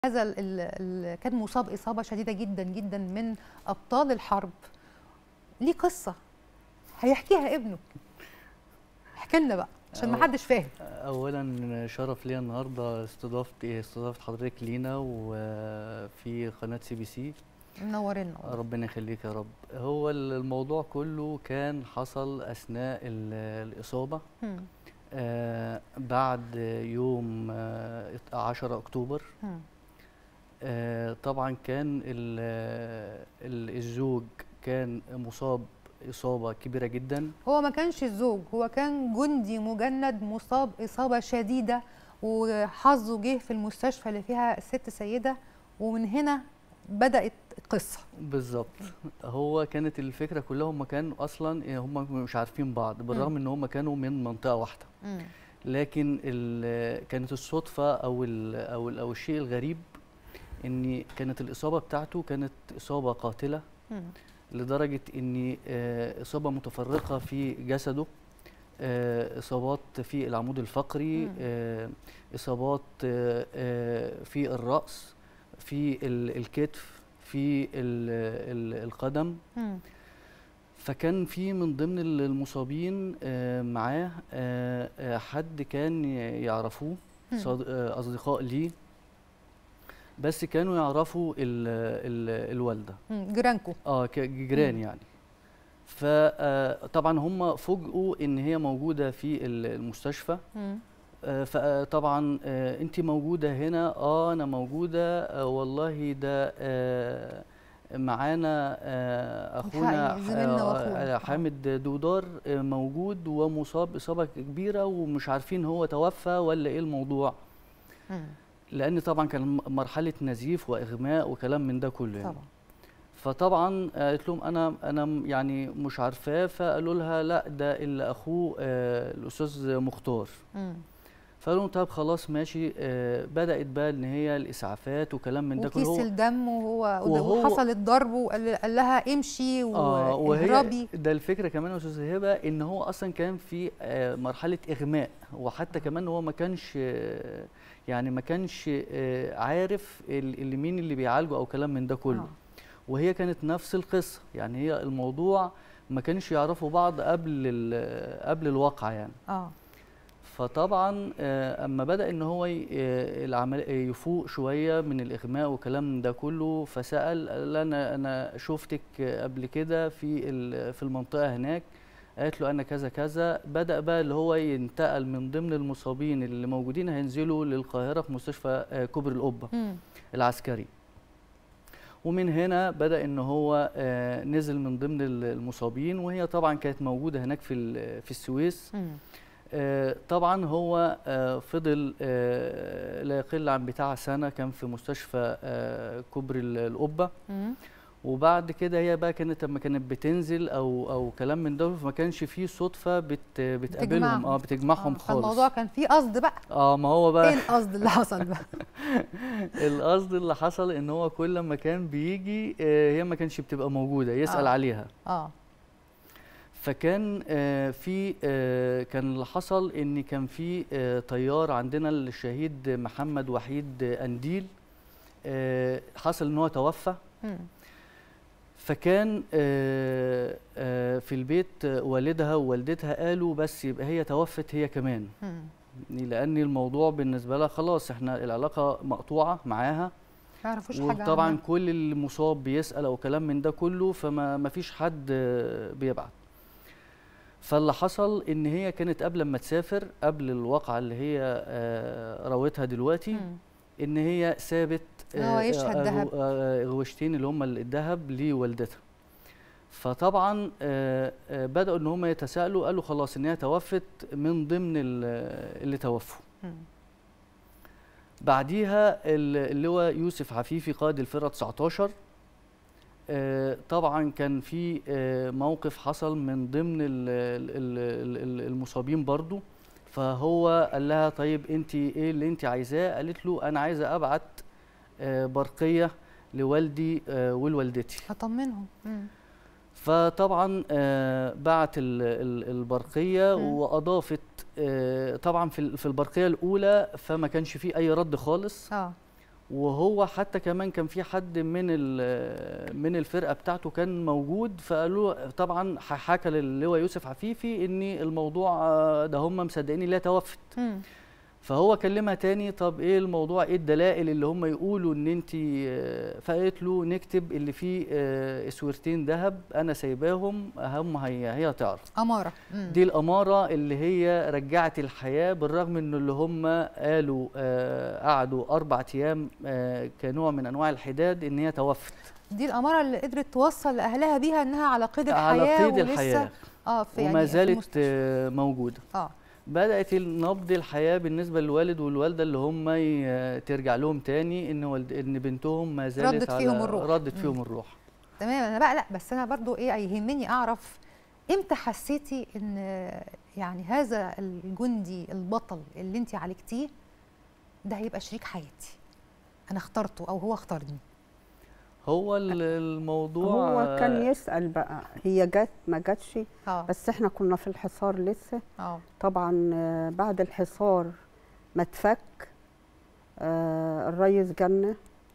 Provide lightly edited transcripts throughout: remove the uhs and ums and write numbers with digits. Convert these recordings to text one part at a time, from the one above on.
هذا كان مصاب إصابة شديدة جدا جدا من أبطال الحرب. ليه قصة هيحكيها ابنه. احكي لنا بقى عشان ما حدش فاهم. اولا شرف ليا النهارده استضافه حضرتك لينا وفي قناه CBC. منورنا. ربنا يخليك يا رب. هو الموضوع كله كان حصل اثناء الاصابه بعد يوم 10 اكتوبر. طبعا كان الزوج كان مصاب إصابة كبيرة جدا. هو ما كانش الزوج، هو كان جندي مجند مصاب إصابة شديدة، وحظه جه في المستشفى اللي فيها الست سيدة، ومن هنا بدأت القصة. بالظبط. هو كانت الفكرة كلها هم كانوا أصلا هم مش عارفين بعض، بالرغم إن هم كانوا من منطقة واحدة. لكن كانت الصدفة أو الشيء الغريب إن كانت الإصابة بتاعته كانت إصابة قاتلة. لدرجة ان إصابة متفرقة في جسده، إصابات في العمود الفقري، إصابات في الرأس، في الكتف، في القدم. فكان في من ضمن المصابين معاه حد كان يعرفوه، أصدقاء ليه، بس كانوا يعرفوا الوالده، جيرانكم. جيران يعني. فطبعا هم فوجئوا ان هي موجوده في المستشفى. فطبعا انت موجوده هنا؟ انا موجوده. والله ده معانا اخونا حامد دودار موجود ومصاب اصابه كبيره، ومش عارفين هو توفى ولا ايه الموضوع. لأن طبعا كان مرحلة نزيف وإغماء وكلام من ده كله يعني. طبعا. فطبعا قالت لهم أنا يعني مش عارفاه. فقالوا لها لا ده اللي أخوه الأستاذ مختار. فقالوا لهم طب خلاص ماشي. بدأت بقى إن هي الإسعافات وكلام من ده كله، وكيس الدم وحصل الضرب، وقال لها امشي واهربي. ده الفكرة كمان يا أستاذ هبة، إن هو أصلا كان في مرحلة إغماء، وحتى كمان هو ما كانش يعني ما كانش عارف مين اللي بيعالجه او كلام من ده كله. وهي كانت نفس القصه، يعني هي الموضوع ما كانش يعرفوا بعض قبل الواقعه يعني. فطبعا اما بدا ان هو يفوق شويه من الاغماء وكلام من ده كله، فسال، قال انا شفتك قبل كده في المنطقه هناك. قالت له انا كذا كذا. بدا بقى اللي هو ينتقل من ضمن المصابين اللي موجودين هينزلوا للقاهره في مستشفى كوبري القبه العسكري. ومن هنا بدا ان هو نزل من ضمن المصابين، وهي طبعا كانت موجوده هناك في السويس. طبعا هو فضل لا يقل عن بتاع سنه كان في مستشفى كوبري القبه. وبعد كده هي بقى كانت لما كانت بتنزل او كلام من ده، فما كانش فيه صدفه بتقابلهم بتجمعهم خالص. الموضوع كان فيه قصد بقى. ما هو بقى ايه القصد اللي حصل بقى؟ القصد اللي حصل ان هو كل ما كان بيجي هي ما كانش بتبقى موجوده، يسال عليها. فكان كان اللي حصل ان كان في طيار عندنا الشهيد محمد وحيد قنديل، حصل ان هو توفى. فكان في البيت والدها ووالدتها قالوا بس يبقى هي توفت هي كمان، لأن الموضوع بالنسبة لها خلاص احنا العلاقة مقطوعة معاها، ما يعرفوش حاجة. وطبعا كل المصاب بيسأل أو كلام من ده كله، فما فيش حد بيبعت. فاللي حصل إن هي كانت قبل ما تسافر، قبل الواقعة اللي هي راوتها دلوقتي، إن هي سابت هو يشهد ذهب غوشتين اللي هم الذهب لوالدتها. فطبعا بدأوا ان هم يتساءلوا، قالوا خلاص ان هي توفت من ضمن اللي توفوا. بعديها اللواء يوسف عفيفي قائد الفرقه 19 طبعا كان في موقف حصل من ضمن المصابين برضو. فهو قال لها طيب انت ايه اللي انت عايزاه؟ قالت له انا عايزه ابعت برقيه لوالدي ولوالدتي هطمنهم. فطبعا بعت البرقيه واضافت طبعا في البرقيه الاولى فما كانش فيه اي رد خالص. وهو حتى كمان كان في حد من الفرقه بتاعته كان موجود، فقالوا طبعا حكى للواء يوسف عفيفي ان الموضوع ده هم مصدقين اللي هي توفت. فهو كلمها تاني، طب ايه الموضوع، ايه الدلائل اللي هم يقولوا ان انت، فقالت له نكتب اللي فيه اسورتين ذهب انا سايباهم، هي هتعرف. اماره. دي الاماره اللي هي رجعت الحياه، بالرغم ان اللي هم قالوا قعدوا 4 ايام كنوع من انواع الحداد ان هي توفت. دي الاماره اللي قدرت توصل لاهلها بيها انها على قيد الحياه، على قيد ولسه الحياه في وما زالت موجوده. بدأت نبض الحياة بالنسبة للوالد والوالدة اللي هم ترجع لهم تاني ان بنتهم ما زالت ردت فيهم الروح. ردت فيهم الروح. تمام. انا بقى لا، بس انا برضو يهمني اعرف امتى حسيتي ان يعني هذا الجندي البطل اللي انت عالجتيه ده هيبقى شريك حياتي، انا اخترته او هو اختارني؟ هو الموضوع هو كان يسأل بقى هي جت ما جاتش، بس احنا كنا في الحصار لسه. طبعا بعد الحصار ما اتفك الريس جنة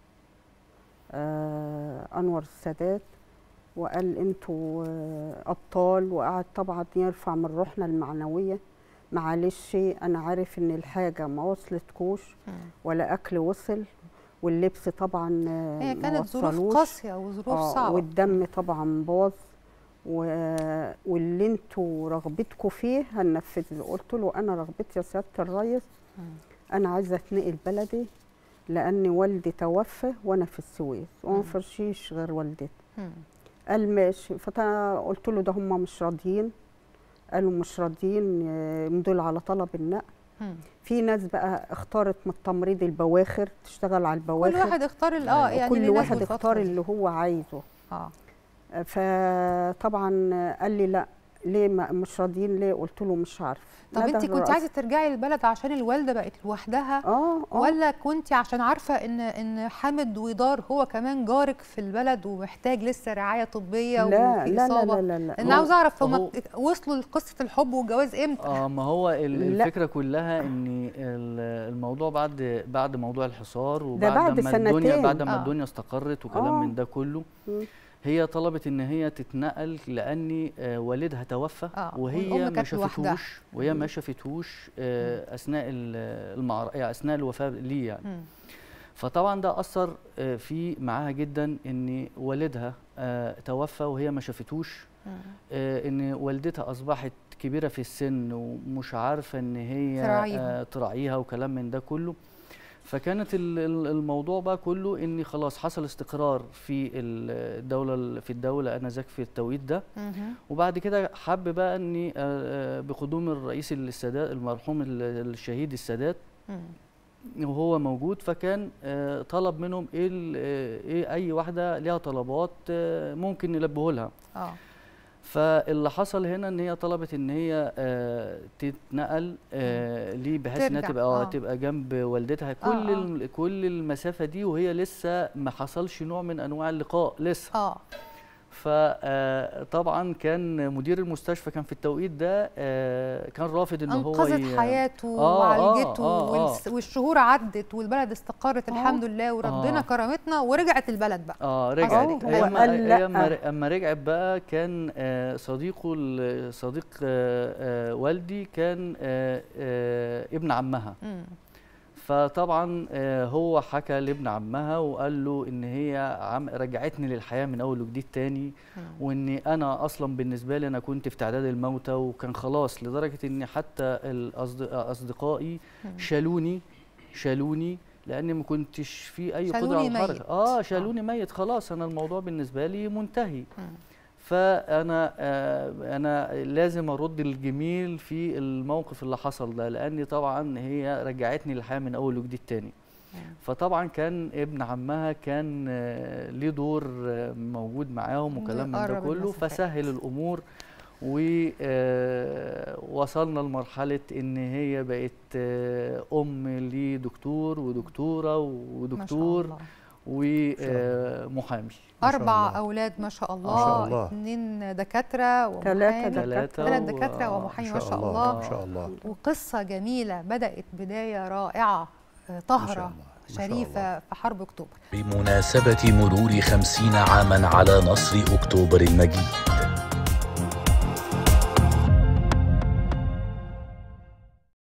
أنور السادات وقال انتوا أبطال، وقعد طبعا يرفع من روحنا المعنوية. معلش أنا عارف إن الحاجة ما وصلتكوش ولا أكل وصل، واللبس طبعا هي كانت ظروف قاسيه وظروف صعبه، والدم طبعا باظ، واللي انتوا رغبتكم فيه هننفذه. قلت له انا رغبتي يا سياده الريس انا عايزه اتنقل بلدي لان والدي توفى وانا في السويس وما فرشيش غير والدتي. قال ماشي. فقلت له ده هم مش راضيين، قالوا مش راضيين يمدوا على طلب النقل. في ناس بقى اختارت من التمريض البواخر تشتغل على البواخر، كل واحد اختار يعني كل واحد اختار اللي هو عايزه. فطبعا قال لي لا ليه مش راضيين ليه؟ قلت له مش عارف. طب انت كنت عايزه ترجعي البلد عشان الوالده بقت لوحدها ولا كنت عشان عارفه ان حامد ويدار هو كمان جارك في البلد ومحتاج لسه رعايه طبيه وفي اصابه؟ لا انا عاوزه اعرف هم وصلوا لقصه الحب والجواز امتى؟ ما هو الفكره كلها ان الموضوع بعد موضوع الحصار وبعد ما الدنيا استقرت وكلام من ده كله، هي طلبت ان هي تتنقل لان والدها توفى وهي ما شافتهوش اثناء المعركه، اثناء الوفاه ليه يعني. فطبعا ده اثر معاها جدا ان والدها توفى وهي ما شافتهوش، ان والدتها اصبحت كبيره في السن ومش عارفه ان هي تراعيها وكلام من ده كله. فكانت الموضوع بقى كله ان خلاص حصل استقرار في الدوله انذاك في التوقيت ده. وبعد كده حب بقى ان بقدوم الرئيس السادات المرحوم الشهيد السادات وهو موجود، فكان طلب منهم ايه اي واحده ليها طلبات ممكن نلبيه لها. فاللي حصل هنا ان هي طلبت ان هي تتنقل ليه بحيث انها تبقى جنب والدتها كل المسافه دي، وهي لسه ما حصلش نوع من انواع اللقاء لسه. فطبعا كان مدير المستشفى كان في التوقيت ده كان رافض ان هو انقذت حياته وعالجته والشهور عدت والبلد استقرت الحمد لله وربنا كرمتنا ورجعت البلد بقى. رجعت. اما رجعت بقى كان صديق والدي كان ابن عمها. فطبعا هو حكى لابن عمها وقال له ان هي رجعتني للحياه من اول وجديد تاني، وان انا اصلا بالنسبه لي انا كنت في تعداد الموتى وكان خلاص، لدرجه ان حتى اصدقائي شالوني لاني ما كنتش في اي قدره على الحركه. شالوني ميت خلاص، انا الموضوع بالنسبه لي منتهي. فأنا لازم أرد الجميل في الموقف اللي حصل ده، لأني طبعا هي رجعتني للحياة من أول وجديد تاني. فطبعا كان ابن عمها كان ليه دور موجود معاهم وكلام من ده كله، فسهل الأمور ووصلنا لمرحلة إن هي بقت لدكتور ودكتورة ودكتور ومحامي. 4 أولاد ما شاء الله. 2 دكاترة ومحامي، 3 دكاترة ومحامي ما شاء الله. وقصة جميلة بدأت بداية رائعة طاهرة شريفة في حرب أكتوبر. بمناسبة مرور 50 عاما على نصر أكتوبر المجيد،